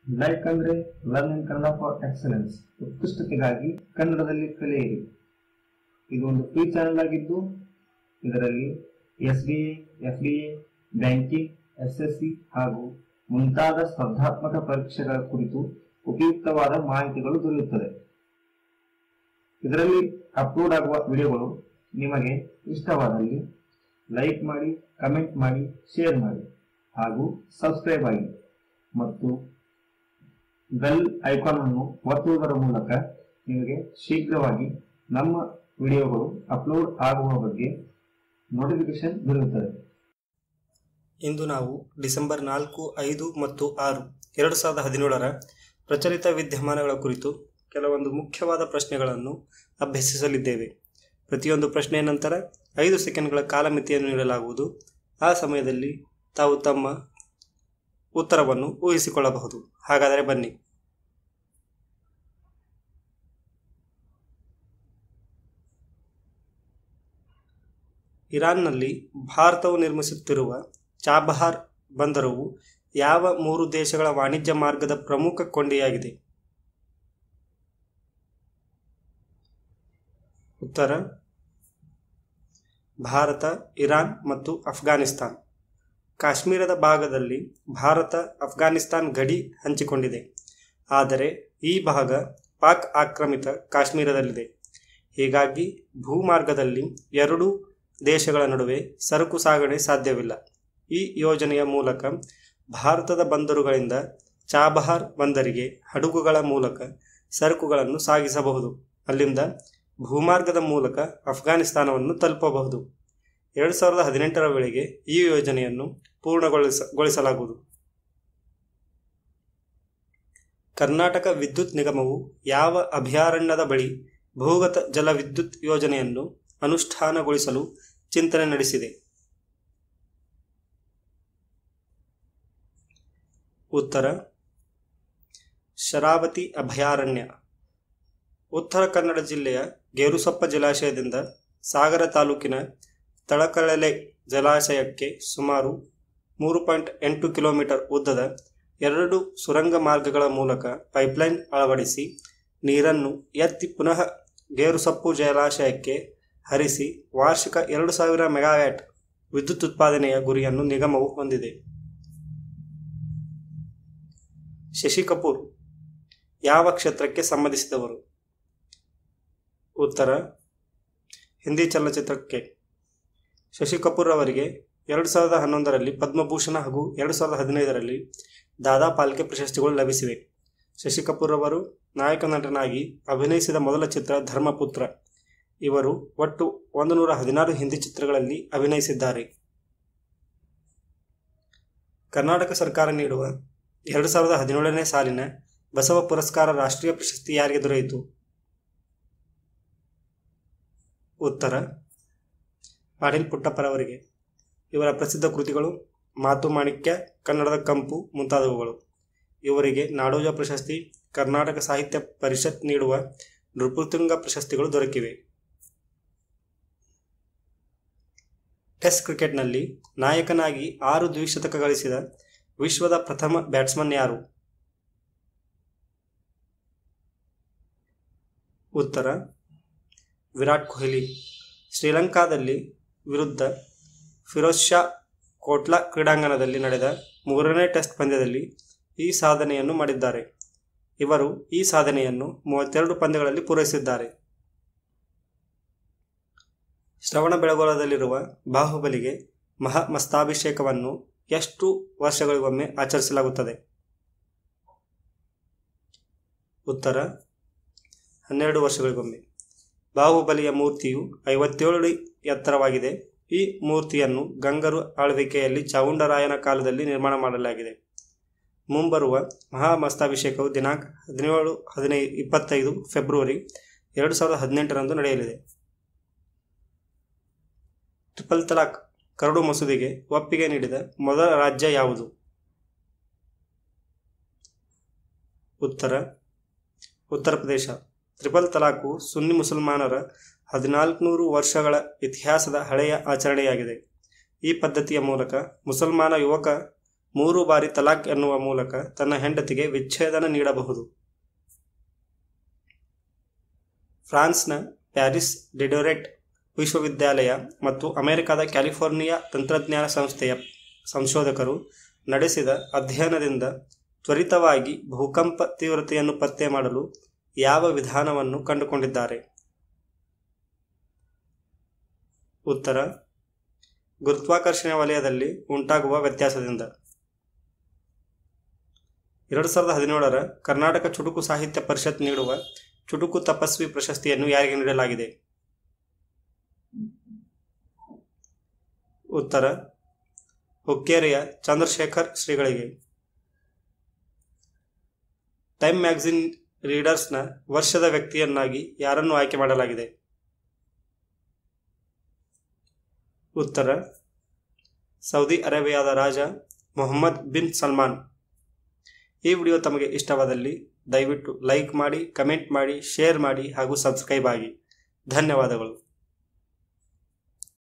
Like ಅಂದ್ರೆ learn in Kannada for excellence, ಉತ್ಕೃಷ್ಟತೆಗಾಗಿ ಕನ್ನಡದಲ್ಲಿ ಕಲಿಯಿರಿ. ಇದು ಒಂದು ಫ್ರೀ ಚಾನೆಲ್ ಆಗಿದ್ದು ಇದರಲ್ಲಿ SBA, FDA, ಬ್ಯಾಂಕಿಂಗ್, SSC ಹಾಗೂ ಮುಂತಾದ ಸ್ಪರ್ಧಾತ್ಮಕ ಪರೀಕ್ಷೆಗಳ ಕುರಿತು ಉಪಯುಕ್ತವಾದ ಮಾಹಿತಿಗಳು ದೊರೆಯುತ್ತದೆ. ಇದರಲ್ಲಿ ಅಪ್ಲೋಡ್ ಆಗುವ ವಿಡಿಯೋಗಳು ನಿಮಗೆ ಇಷ್ಟವಾದಲ್ಲಿ ಲೈಕ್ ಮಾಡಿ, ಕಮೆಂಟ್ ಮಾಡಿ, ಶೇರ್ ಮಾಡಿ ಹಾಗೂ ಸಬ್ಸ್ಕ್ರೈಬ್ ಆಗಿ ಮತ್ತು ಬೆಲ್ ಐಕಾನ್ ಅನ್ನು ಒತ್ತುವುದರ ಮೂಲಕ ನಿಮಗೆ ಶೀಘ್ರವಾಗಿ ನಮ್ಮ ವಿಡಿಯೋಗಳು ಅಪ್ಲೋಡ್ ಆಗುವ ಬಗ್ಗೆ ನೋಟಿಫಿಕೇಶನ್ ದೊರೆಯುತ್ತದೆ. ಇಂದು ನಾವು ಡಿಸೆಂಬರ್ 4, 5 ಮತ್ತು 6, 2017 ಪ್ರಚಲಿತ ವಿದ್ಯಮಾನಗಳ ಕುರಿತು ಕೆಲವೊಂದು ಮುಖ್ಯವಾದ ಪ್ರಶ್ನೆಗಳನ್ನು ಅಭ್ಯಸಿಸಲಿದ್ದೇವೆ. ಪ್ರತಿಯೊಂದು ಪ್ರಶ್ನೆಯ ನಂತರ 5 ಸೆಕೆಂಡ್ಗಳ ಕಾಲಮಿತಿಯನ್ನು ನೀಡಲಾಗುವುದು. ಆ ಸಮಯದಲ್ಲಿ ತಾವು ತಮ್ಮ ಉತ್ತರವನ್ನು ಊಹಿಸಿಕೊಳ್ಳಬಹುದು. ಹಾಗಾದರೆ ಬನ್ನಿ. ಇರಾನ್ನಲ್ಲಿ ಭಾರತವು ನಿರ್ಮಿಸುತ್ತಿರುವ ಚಾಬಹಾರ್ ಬಂದರವು ಯಾವ 3 ದೇಶಗಳ ವಾಣಿಜ್ಯ ಮಾರ್ಗದ ಪ್ರಮುಖ ಕೊಂಡಿಯಾಗಿದೆ? ಉತ್ತರ ಭಾರತ, ಇರಾನ್ ಮತ್ತು ಅಫ್ಘಾನಿಸ್ತಾನ್. ಕಾಶ್ಮೀರದ ಭಾಗದಲ್ಲಿ ಭಾರತ ಅಫ್ಘಾನಿಸ್ತಾನ್ ಗಡಿ ಹಂಚಿಕೊಂಡಿದೆ. ಆದರೆ ಈ ಭಾಗ ಪಾಕ್ ಆಕ್ರಮಿತ ಕಾಶ್ಮೀರದಲ್ಲಿದೆ. ಹೀಗಾಗಿ ಭೂಮಾರ್ಗದಲ್ಲಿ ಎರಡೂ ದೇಶಗಳ ನಡುವೆ ಸರಕು ಸಾಗಣೆ ಸಾಧ್ಯವಿಲ್ಲ. ಈ ಯೋಜನೆಯ ಮೂಲಕ ಭಾರತದ ಬಂದರುಗಳಿಂದ ಚಾಬಹಾರ್ ಬಂದರಿಗೆ ಹಡಗುಗಳ ಮೂಲಕ ಸರಕುಗಳನ್ನು ಸಾಗಿಸಬಹುದು. ಅಲ್ಲಿಂದ ಭೂಮಾರ್ಗದ ಮೂಲಕ ಅಫ್ಘಾನಿಸ್ತಾನವನ್ನು ತಲುಪಬಹುದು. 2018 ವೇಳೆಗೆ ಈ ಯೋಜನೆಯನ್ನು ಪೂರ್ಣಗೊಳಿಸಲಾಗುವುದು. ಕರ್ನಾಟಕ ವಿದ್ಯುತ್ ನಿಗಮವು ಯಾವ ಅಭಯಾರಣ್ಯದ ಬಳಿ ಭೂಗತ ಜಲ ವಿದ್ಯುತ್ ಯೋಜನೆಯನ್ನು ಅನುಷ್ಠಾನಗೊಳಿಸಲು ಚಿಂತನೆ ನಡೆಸಿದೆ? ಉತ್ತರ ಶರಾವತಿ ಅಭಯಾರಣ್ಯ. ಉತ್ತರ ಕನ್ನಡ ಜಿಲ್ಲೆಯ ಗೇರುಸೊಪ್ಪ ಜಲಾಶಯದಿಂದ ಸಾಗರ ತಾಲೂಕಿನ ತಳಕಳೆಲೆ ಜಲಾಶಯಕ್ಕೆ ಸುಮಾರು 3.8 ಕಿಲೋಮೀಟರ್ ಉದ್ದದ 2 ಸುರಂಗ ಮಾರ್ಗಗಳ ಮೂಲಕ ಪೈಪ್ಲೈನ್ ಅಳವಡಿಸಿ ನೀರನ್ನು ಎತ್ತಿ ಪುನಃ ಗೇರುಸೊಪ್ಪು ಜಲಾಶಯಕ್ಕೆ ಹರಿಸಿ ವಾರ್ಷಿಕ 2000 ಮೆಗಾವ್ಯಾಟ್ ವಿದ್ಯುತ್ ಉತ್ಪಾದನೆಯ ಗುರಿಯನ್ನು ನಿಗಮವು ಹೊಂದಿದೆ. ಶಶಿ ಕಪೂರ್ ಯಾವ ಕ್ಷೇತ್ರಕ್ಕೆ ಸಂಬಂಧಿಸಿದವರು? ಉತ್ತರ ಹಿಂದಿ ಚಲನಚಿತ್ರಕ್ಕೆ. ಶಶಿ ಕಪೂರ್ ಅವರಿಗೆ 2011 ಪದ್ಮಭೂಷಣ ಹಾಗೂ 2015 ದಾದಾ ಫಾಲ್ಕೆ ಪ್ರಶಸ್ತಿಗಳು ಲಭಿಸಿವೆ. ಶಶಿ ಕಪೂರ್ ಅವರು ನಾಯಕ ನಟನಾಗಿ ಅಭಿನಯಿಸಿದ ಮೊದಲ ಚಿತ್ರ ಧರ್ಮಪುತ್ರ. ಇವರು ಒಟ್ಟು 116 ಹಿಂದಿ ಚಿತ್ರಗಳಲ್ಲಿ ಅಭಿನಯಿಸಿದ್ದಾರೆ. ಕರ್ನಾಟಕ ಸರ್ಕಾರ ನೀಡುವ 2017ನೇ ಸಾಲಿನ ಬಸವ ಪುರಸ್ಕಾರ ರಾಷ್ಟ್ರೀಯ ಪ್ರಶಸ್ತಿ ಯಾರಿಗೆ ದೊರೆಯಿತು? ಉತ್ತರ ಪಾಟೀಲ್ ಪುಟ್ಟಪ್ಪರವರಿಗೆ. ಇವರ ಪ್ರಸಿದ್ಧ ಕೃತಿಗಳು ಮಾತು ಮಾಣಿಕ್ಯ, ಕನ್ನಡದ ಕಂಪು ಮುಂತಾದವುಗಳು. ಇವರಿಗೆ ನಾಡೋಜ ಪ್ರಶಸ್ತಿ, ಕರ್ನಾಟಕ ಸಾಹಿತ್ಯ ಪರಿಷತ್ ನೀಡುವ ನೃಪತುಂಗ ಪ್ರಶಸ್ತಿಗಳು ದೊರಕಿವೆ. ಟೆಸ್ಟ್ ಕ್ರಿಕೆಟ್ನಲ್ಲಿ ನಾಯಕನಾಗಿ 6 ದ್ವಿಶತಕ ಗಳಿಸಿದ ವಿಶ್ವದ ಪ್ರಥಮ ಬ್ಯಾಟ್ಸ್ಮನ್ ಯಾರು? ಉತ್ತರ ವಿರಾಟ್ ಕೊಹ್ಲಿ. ಶ್ರೀಲಂಕಾದಲ್ಲಿ ವಿರುದ್ಧ ಫಿರೋಜ್ ಶಾ ಕೋಟ್ಲಾ ಕ್ರೀಡಾಂಗಣದಲ್ಲಿ ನಡೆದ 3ನೇ ಟೆಸ್ಟ್ ಪಂದ್ಯದಲ್ಲಿ ಈ ಸಾಧನೆಯನ್ನು ಮಾಡಿದ್ದಾರೆ. ಇವರು ಈ ಸಾಧನೆಯನ್ನು 32 ಪಂದ್ಯಗಳಲ್ಲಿ ಪೂರೈಸಿದ್ದಾರೆ. ಶ್ರವಣಬೆಳಗೊಳದಲ್ಲಿರುವ ಬಾಹುಬಲಿಗೆ ಮಸ್ತಾಭಿಷೇಕವನ್ನು ಎಷ್ಟು ವರ್ಷಗಳಿಗೊಮ್ಮೆ ಆಚರಿಸಲಾಗುತ್ತದೆ? ಉತ್ತರ 12 ವರ್ಷಗಳಿಗೊಮ್ಮೆ. ಬಾಹುಬಲಿಯ ಮೂರ್ತಿಯು 57 ಅಡಿ ಎತ್ತರವಾಗಿದೆ. ಈ ಮೂರ್ತಿಯನ್ನು ಗಂಗರು ಆಳ್ವಿಕೆಯಲ್ಲಿ ಚಾವುಂಡರಾಯನ ಕಾಲದಲ್ಲಿ ನಿರ್ಮಾಣ ಮಾಡಲಾಗಿದೆ. ಮುಂಬರುವ ಮಹಾಮಸ್ತಾಭಿಷೇಕವು ದಿನಾಂಕ 25 ಫೆಬ್ರವರಿ 2018 ನಡೆಯಲಿದೆ. ಟ್ರಿಪಲ್ ತಲಾಕ್ ಕರಡು ಮಸೂದೆಗೆ ಒಪ್ಪಿಗೆ ನೀಡಿದ ಮೊದಲ ರಾಜ್ಯ ಯಾವುದು? ಉತ್ತರ ಪ್ರದೇಶ. ಟ್ರಿಪಲ್ ತಲಾಕು ಸುನ್ನಿ ಮುಸಲ್ಮಾನರ 1400 ವರ್ಷಗಳ ಇತಿಹಾಸದ ಹಳೆಯ ಆಚರಣೆಯಾಗಿದೆ. ಈ ಪದ್ಧತಿಯ ಮೂಲಕ ಮುಸಲ್ಮಾನ ಯುವಕ 3 ಬಾರಿ ತಲಾಕ್ ಎನ್ನುವ ಮೂಲಕ ತನ್ನ ಹೆಂಡತಿಗೆ ವಿಚ್ಛೇದನ ನೀಡಬಹುದು? ಫ್ರಾನ್ಸ್ನ ಪ್ಯಾರಿಸ್ ಡಿಡೊರೆಟ್ ವಿಶ್ವವಿದ್ಯಾಲಯ ಮತ್ತು ಅಮೆರಿಕದ ಕ್ಯಾಲಿಫೋರ್ನಿಯಾ ತಂತ್ರಜ್ಞಾನ ಸಂಸ್ಥೆಯ ಸಂಶೋಧಕರು ನಡೆಸಿದ ಅಧ್ಯಯನದಿಂದ ತ್ವರಿತವಾಗಿ ಭೂಕಂಪ ತೀವ್ರತೆಯನ್ನು ಪತ್ತೆ ಮಾಡಲು ಯಾವ ವಿಧಾನವನ್ನು ಕಂಡುಕೊಂಡಿದ್ದಾರೆ? ಉತ್ತರ: ಗುರುತ್ವಾಕರ್ಷಣೆ ವಲಯದಲ್ಲಿ ಉಂಟಾಗುವ ವ್ಯತ್ಯಾಸದಿಂದ. 2017ರ ಕರ್ನಾಟಕ ಚುಟುಕು ಸಾಹಿತ್ಯ ಪರಿಷತ್ ನೀಡುವ ಚುಟುಕು ತಪಸ್ವಿ ಪ್ರಶಸ್ತಿಯನ್ನು ಯಾರಿಗೆ ನೀಡಲಾಗಿದೆ? ಉತ್ತರ: ಹುಕ್ಕೇರಿಯ ಚಂದ್ರಶೇಖರ್ ಶ್ರೀಗಳಿಗೆ. ಟೈಮ್ ಮ್ಯಾಗಜಿನ್ ರೀಡರ್ಸ್ನ ವರ್ಷದ ವ್ಯಕ್ತಿಯನ್ನಾಗಿ ಯಾರನ್ನು ಆಯ್ಕೆ ಮಾಡಲಾಗಿದೆ? ಉತ್ತರ: ಸೌದಿ ಅರೇಬಿಯಾದ ರಾಜ ಮೊಹಮ್ಮದ್ ಬಿನ್ ಸಲ್ಮಾನ್. ಈ ವಿಡಿಯೋ ತಮಗೆ ಇಷ್ಟವಾದಲ್ಲಿ ದಯವಿಟ್ಟು ಲೈಕ್ ಮಾಡಿ, ಕಮೆಂಟ್ ಮಾಡಿ, ಶೇರ್ ಮಾಡಿ ಹಾಗೂ ಸಬ್ಸ್ಕ್ರೈಬ್ ಆಗಿ. ಧನ್ಯವಾದಗಳು.